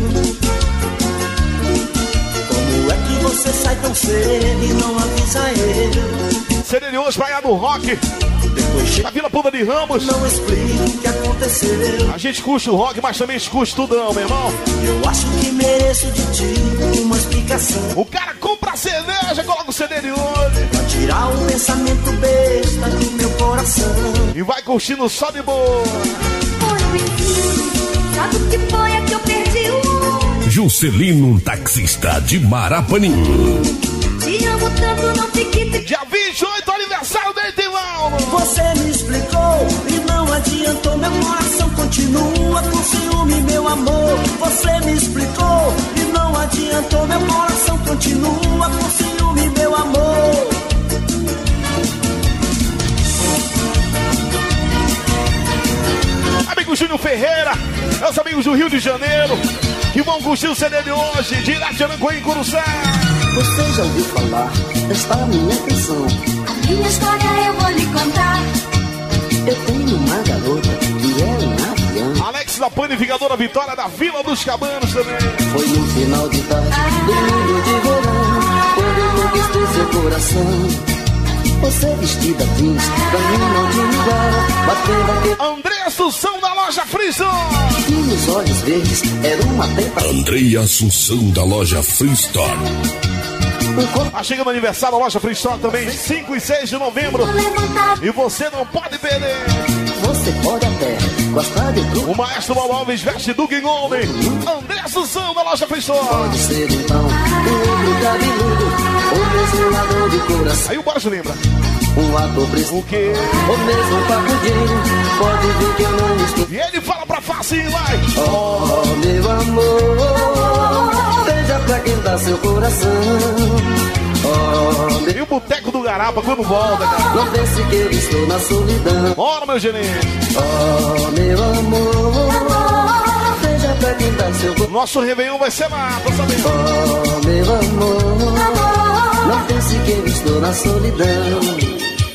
Como é que você sai tão cedo e não avisa eu? C D de hoje, Praia do Rock. Na Vila Puba de Ramos. Não explico o que aconteceu. A gente curte o rock, mas também curte tudão, meu irmão. Eu acho que mereço de ti uma explicação. O cara compra a cerveja, coloca o C D de hoje. Pra tirar o pensamento besta do meu coração. E vai curtindo só de boa. Sabe o que foi é que eu perdi o... Juscelino, taxista de Marapanim. Te amo tanto, não fique... Dia vinte e oito, aniversário da Itivaldo. Você me explicou e não adiantou. Meu coração continua com ciúme, meu amor. Você me explicou e não adiantou. Meu coração continua com ciúme, meu amor. Amigo Júnior Ferreira, meus amigos do Rio de Janeiro, que vão curtir o C D de hoje, direto de Aranguém, Curuçá. Você já ouviu falar desta minha canção? A minha história eu vou lhe contar. Eu tenho uma garota que é um avião. Alex da Panificadora Vitória da Vila dos Cabanos também. Foi no final de tarde, domingo de verão, quando eu conquistei seu coração. Você vestida jeans, pra mim não tinha igual. Bateu, bateu. André Assunção da loja Freestore. E nos olhos verdes era uma tentação. André Assunção da loja Freestore. Tá chegando o aniversário da loja Freestore também, cinco e seis de novembro. E você não pode perder. Você pode até gostar de tudo. O maestro Bob Alves veste Duque Golden. André Assunção da loja Freestore. Pode ser então um homem cabeludo, o mesmo ladrão de coração. Aí o Borges lembra. Um ator preso. O quê? O mesmo papudinho. Pode ver que eu não estou. E ele fala pra facinho, vai. Oh, meu amor, veja pra quem dá seu coração. Oh, meu... E o Boteco do Garapa quando volta, cara? Não pense que eu estou na solidão. Bora, meu gerente. Oh, meu amor, veja pra quem dá seu coração. Nosso Réveillon vai ser lá, tô sabendo. Oh, meu amor, não pense que eu estou na solidão.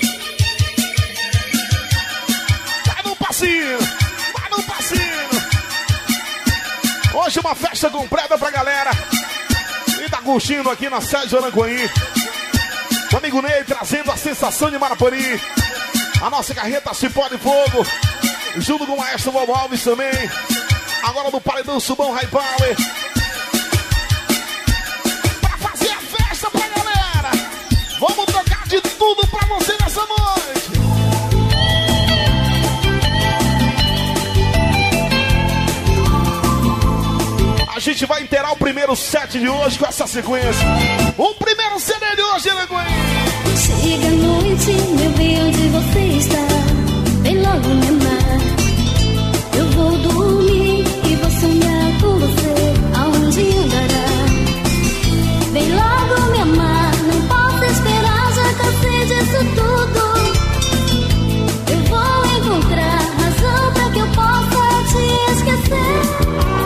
Vai no passinho. Hoje uma festa completa pra galera. E tá curtindo aqui na sede de Aranguém. O amigo Ney trazendo a sensação de Marapanim. A nossa carreta Cipó de Fogo. Junto com o maestro Bob Alves também. Agora do Paredão Subão High Power. Pra fazer a festa pra galera. Vamos tocar de tudo pra você nessa noite. A gente vai inteirar o primeiro set de hoje com essa sequência. O primeiro C D de hoje, Aranguém. Chega a noite, eu vi onde você está. Vem logo me amar. Eu vou dormir e vou sonhar com você. Aonde andará? Vem logo me amar. Não posso esperar, já cansei disso tudo. Eu vou encontrar razão pra que eu possa te esquecer.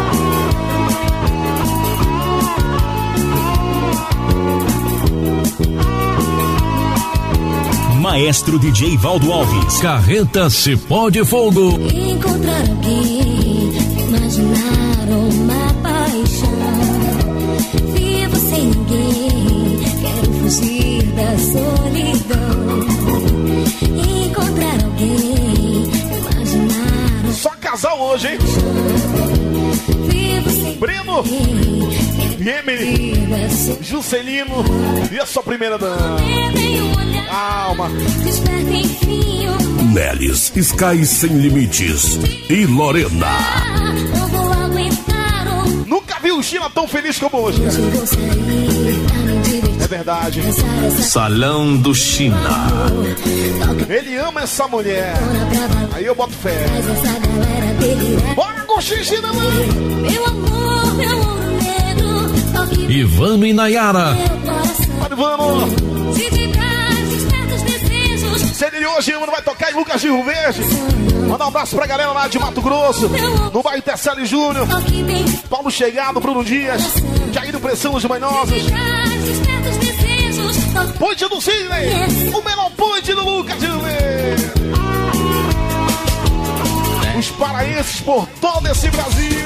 Maestro D J Valdo Alves. Carreta Cipó de Fogo. Encontrar alguém, imaginar uma paixão. Vivo sem ninguém, quero fugir da solidão. Encontrar alguém, imaginar. Só casal hoje, hein? Vivo sem Breno e Emily, Juscelino e a sua primeira dama. Alma. Nelis, Sky Sem Limites e Lorena. Nunca vi o China tão feliz como hoje, cara. É verdade. Salão do China. Ele ama essa mulher. Aí eu boto fé. Bora com xixi na mão. Meu amor, meu ouro negro. Ivano e Nayara. Bora, Ivano. Se vibrar, desperta os desejos. C D de hoje, mano, vai tocar em Lucas de Rio Verde. Mandar um abraço pra galera lá de Mato Grosso, no bairro Tercélio Júnior. Paulo Chegado, Bruno Dias, Jair Pressão, os Manhosos. Ponte do Sidney, o melhor ponte do Lucas de Rio Verde. Os paraenses por todo esse Brasil.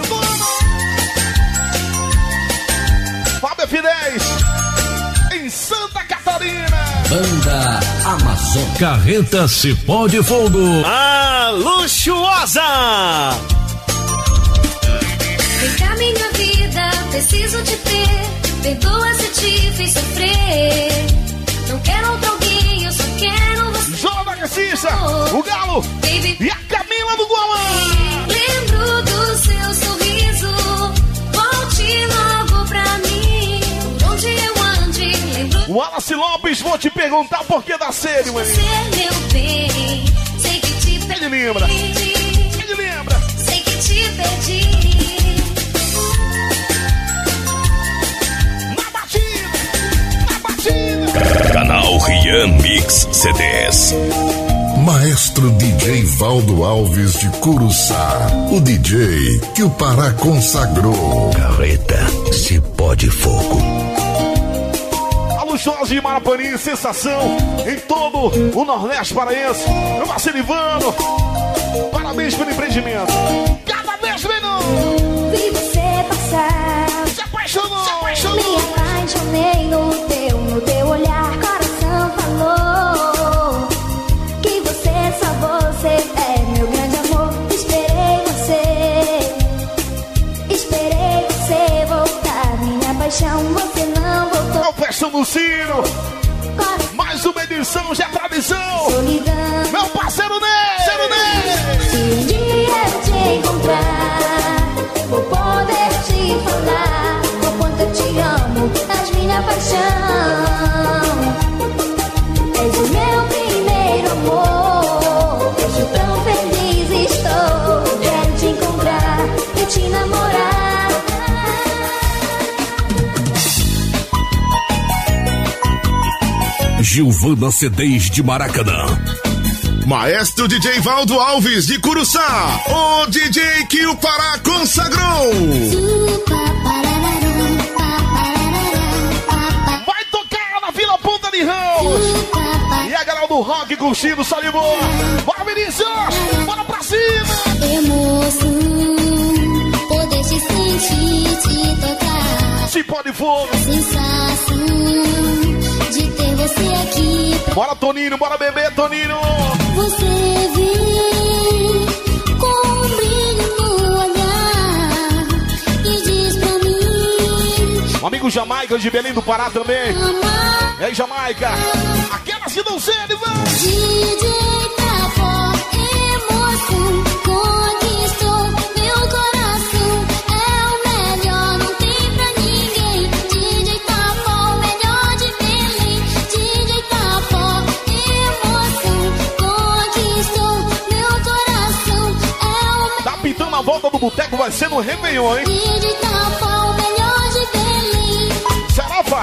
Fábio F dez, em Santa Catarina. Banda Amazon. Carreta Cipó de Fogo. A luxuosa. Vem cá, minha vida, preciso te ter. Perdoa se te fiz sofrer. Não quero outro alguém, eu só quero você. João da Cacista, o Galo Baby. E a Camila do Guamá. Lembro do seu sorriso. Volte logo pra mim. Onde eu ande, lembro. Wallace Lopes, vou te perguntar o porquê da sede, mãe. Você, meu bem, sei que te perdi. Ele lembra. Ele lembra. Sei que te perdi. Na batida, na batida. Canal Rian Mix C Ds. Maestro D J Valdo Alves de Curuçá. O D J que o Pará consagrou. Carreta Cipó de Fogo. Luxuosa de Marapanim, sensação em todo o Nordeste paraense. Meu parceiro Ivano, parabéns pelo empreendimento. Cada vez melhor. Vi você passar. Se apaixonou, se apaixonou. Me apaixonei no teu, no teu olhar. Coração falou que você, só você é meu grande amor. Esperei você, esperei você voltar. Minha paixão, você não voltou. Festão do Ciro, mais uma edição, já é tradição. Solidão. Meu parceiro Ney, parceiro Ney. Se um dia eu te encontrar, vou poder te falar o quanto eu te amo, és minha paixão. És o meu primeiro amor. Hoje tão feliz estou. Quero te encontrar e te namorar. Gilvana C Ds de Maracanã. Maestro D J Valdo Alves de Curuçá, o D J que o Pará consagrou. Vai tocar na Vila Ponta de Ramos. E a galera do rock curtindo, só de boa. Bora, Vinícius, bora pra cima. Emoção, poder te sentir, te tocar. Cipó de Fogo. Sensação de ter você aqui. Bora, Toninho, bora beber, Toninho. Você vem com um brilho no olhar e diz pra mim. Um amigo Jamaica de Belém do Pará também. E aí, Jamaica? Aquela se não sede, vai. D J Tapó, emoção, conquistou meu coração. É o melhor, não tem pra ninguém. D J Tapó, o melhor de Belém. D J Tapó, emoção, conquistou meu coração. É o Tá pintando a volta do boteco, vai ser no Réveillon, hein? D J Tapó, o melhor de Belém. Serafa!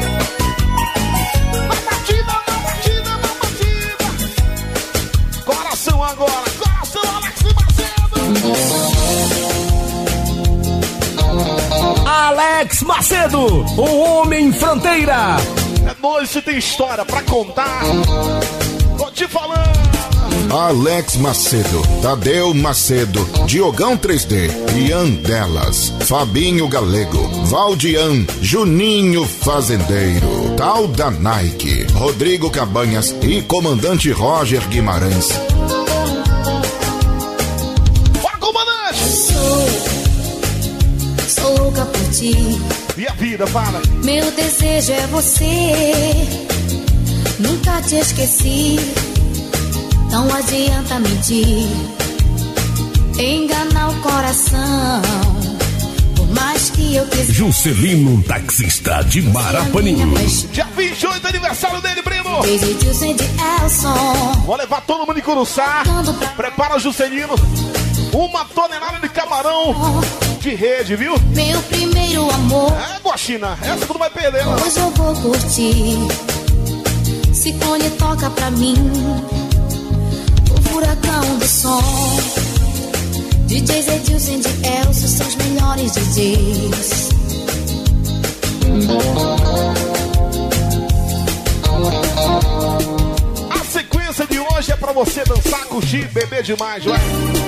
Na batida, na batida, na batida! Coração agora, coração, Alex Macedo! Alex Macedo, o homem fronteira. É noite, tem história pra contar. Tô te falando. Alex Macedo, Tadeu Macedo, Diogão três D, Ian Delas, Fabinho Galego, Valdian, Juninho Fazendeiro, Tal da Nike, Rodrigo Cabanhas e Comandante Roger Guimarães. Bora, comandante! Sou, sou louca por ti. E a vida, fala. Meu desejo é você. Nunca te esqueci. Não adianta mentir, enganar o coração. Por mais que eu quiser. Juscelino, taxista de Marapanim. Dia vinte e oito, aniversário dele, primo. Desde Dilson de Elson. Vou levar todo mundo em Curuçá. Prepara, Juscelino. Uma tonelada de camarão de rede, viu? Meu primeiro amor. É, Guaxina, essa tu não vai perder, não. Hoje eu vou curtir. Ciclone toca pra mim. O furacão do som. D Js Edilson de Elson são os melhores D Js. A sequência de hoje é pra você dançar, curtir, beber demais, vai.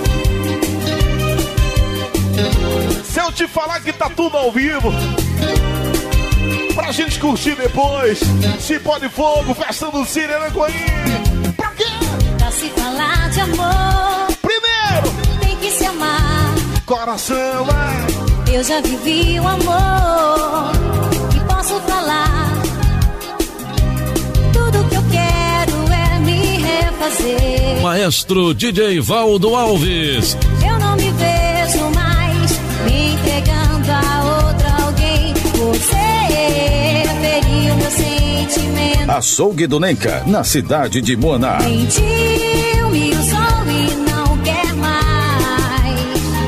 Se eu te falar que tá tudo ao vivo, pra gente curtir depois, se pode fogo, festa do Siriana Coim. Pra quê? Pra se falar de amor, primeiro tem que se amar. Coração, vai. Eu já vivi o amor e posso falar. Tudo que eu quero é me refazer. Maestro D J Valdo Alves. Eu não me vejo mais me entregando a outra alguém. Você feriu meu sentimento. Açougue do Nenca, na cidade de Moana. Mentiu, me usou e não quer mais.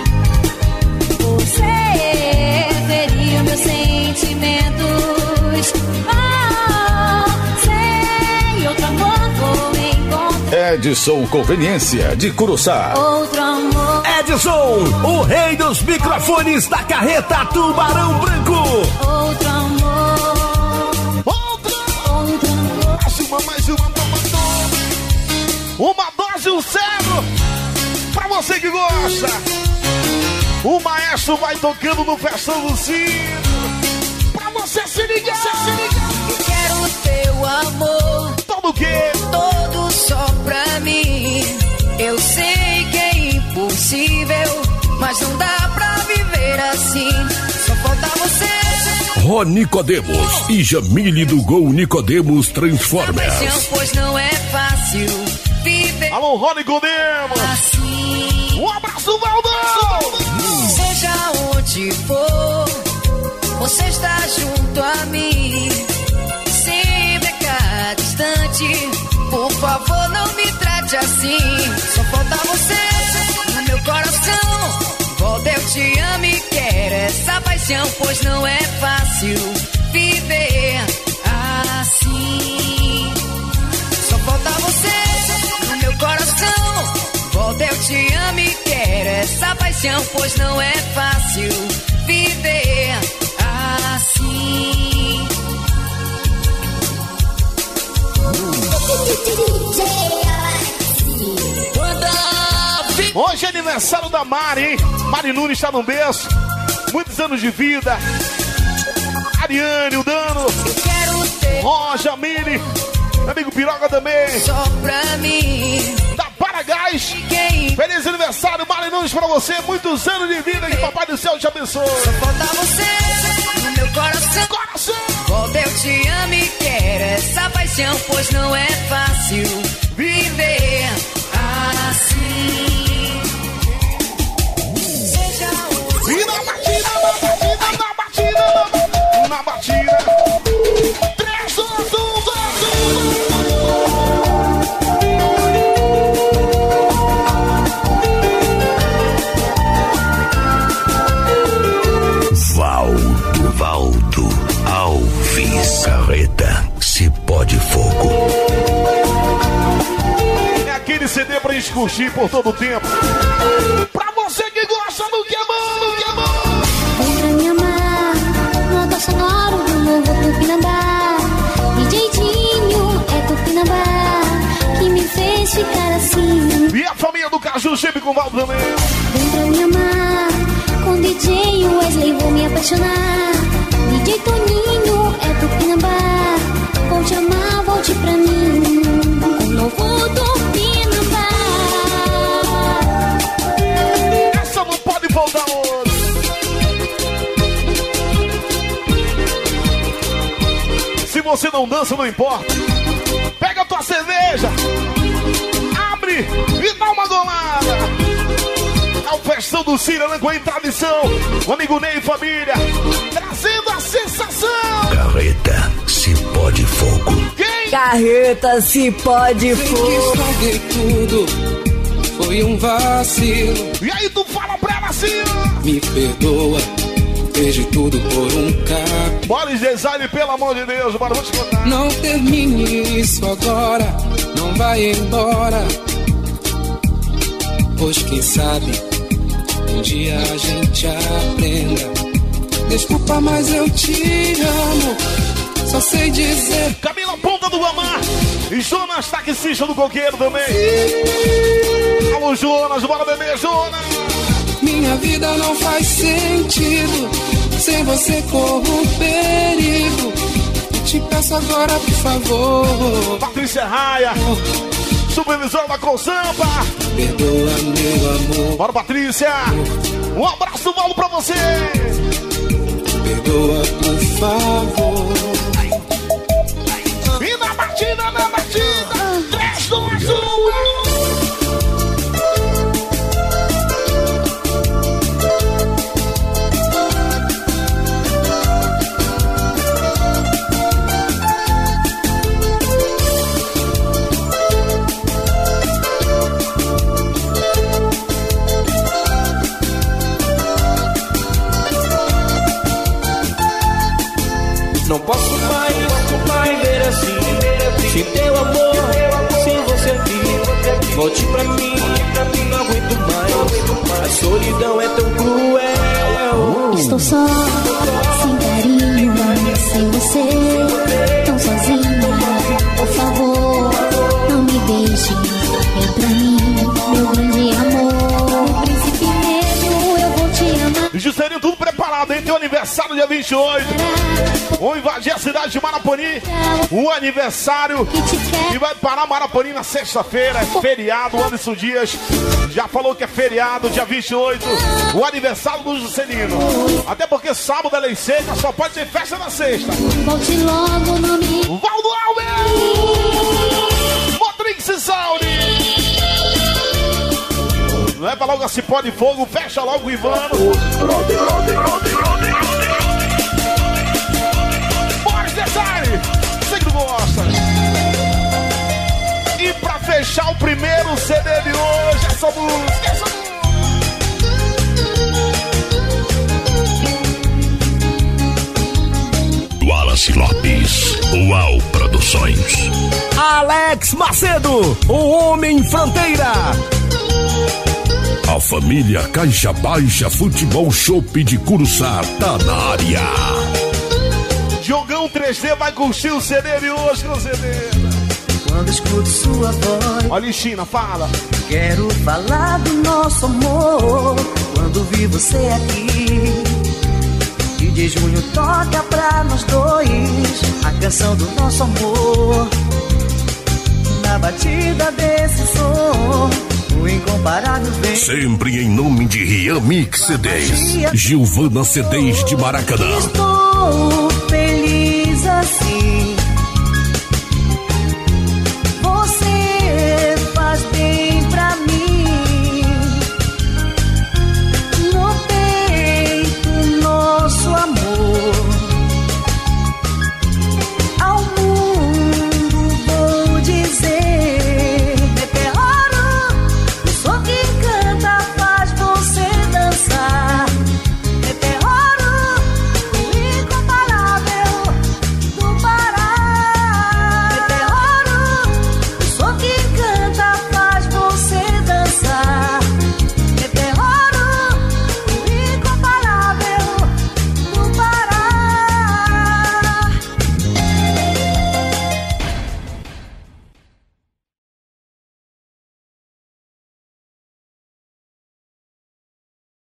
Você feriu meus sentimentos. Oh, sei, outro amor vou encontrar. Edson Conveniência, de Curuçá. Outro amor. Edson, o rei dos microfones da carreta Tubarão Branco. Outro amor. Outra. Outro amor. Mais uma, mais uma, uma dose. Uma dose, um cego. Pra você que gosta. O maestro vai tocando no Festão do Ciro. Pra você se ligar. Você se ligar. Eu quero teu amor. Todo o quê? Todo só pra mim. Eu sei que é impossível, mas não dá pra viver assim. Só falta você. Ró Nicodemos e Jamile do Gol Nicodemos Transformers. Paixão, pois não é fácil viver. Alô, Ró Nicodemos. Assim. Um abraço, Valdão. Seja onde for, você está junto a mim. Sempre é cá distante. Por favor, não me trate assim. Só falta você no meu coração. Volta, eu te amo e quero essa paixão, pois não é fácil viver assim. Só falta você no meu coração. Volta, eu te amo e quero essa paixão, pois não é fácil viver assim. Hoje é aniversário da Mari, hein? Mari Nunes está no berço. Muitos anos de vida. Ariane, o Dano. Roja, Mini. Meu amigo Piroca também. Só pra mim. Da Paragás. Feliz aniversário, Mari Nunes, pra você. Muitos anos de vida. Que Papai do Céu te abençoe. Só falta você no meu coração. Coração. Volta, eu te amo e quero essa paixão, pois não é fácil viver assim. Seja onde... E na batida, na batida, na batida, na batida. Três, dois, um, dois, Valdo, Valdo Alves, carreta, se pode fogo. É aquele C D pra gente curtir por todo o tempo. Pra você que gosta do que é bom, do que é bom. Vem pra me amar, no alto sonoro do novo Tupinambá. D J Dinho é Tupinambá, que me fez ficar assim. E a família do Caju, sempre com o Valdo também. Vem pra me amar, com D J Wesley vou me apaixonar. D J Toninho é Tupinambá, vou te amar, volte pra mim. O novo Tupinambá. Essa não pode faltar hoje. Se você não dança, não importa. Pega a tua cerveja, abre e dá uma golada. É o Festão Festão do Ciro, Aranguém, tradição. O amigo Ney e família, trazendo a sensação. Carreta, cipó de fogo. Quem? Carreta, cipó de Sei fogo. que estraguei tudo, foi um vacilo. E aí tu fala pra ela assim, ó. Me perdoa, perdi tudo por um capo. Boris Design, pelo amor de Deus, bora, vou te contar. Não termine isso agora, não vai embora. Pois quem sabe, um dia a gente aprenda. Desculpa, mas eu te amo, só sei dizer. Camila Ponta do Guamá e Jonas, taxista do Coqueiro também. Alô, Jonas, bora beber, Jonas. Minha vida não faz sentido, sem você corro perigo. Te peço agora, por favor. Patrícia Raia, supervisora da Consampa. Perdoa, meu amor. Bora, Patrícia. Um abraço, Valdo, pra você. Perdoa, por favor. E na batida, na batida. três, dois, um. Não posso mais, mais ver assim. Se teu amor, sem você aqui, volte pra mim, não aguento mais. A solidão é tão cruel. Estou só, sem carinho, sem você, tão sozinha. Por favor, não me deixe. Vem pra mim, meu grande amor. Príncipe negro, eu vou te amar. Juscelino, tudo preparado, hein? Tem o aniversário dia vinte e oito. Vou invadir a cidade de Marapani. Um aniversário. E vai parar Marapani na sexta-feira. É feriado. Anderson Dias já falou que é feriado, dia vinte e oito. O aniversário do Juscelino. Até porque sábado é lei seca, só pode ter festa na sexta. Volte logo, não me... Valdo Alves! Motrix e Sauri! Leva logo a cipó de fogo, fecha logo o Ivano. Boris Design, sei que tu gosta. E pra fechar o primeiro C D de hoje, essa música, essa música. Wallace Lopes, Uau Produções. Alex Macedo, o Homem Fronteira. A família Caixa Baixa Futebol Shop de Curuçá tá na área. Diogão três D vai curtir o C D de hoje com o C D. Quando escuto sua voz, olha, China, fala. Quero falar do nosso amor. Quando vi você aqui, e de junho toca pra nós dois a canção do nosso amor. Na batida desse som, o incomparável vem. Sempre em nome de Rian Mix C Ds, Gilvana C Ds de Maracanã. Estou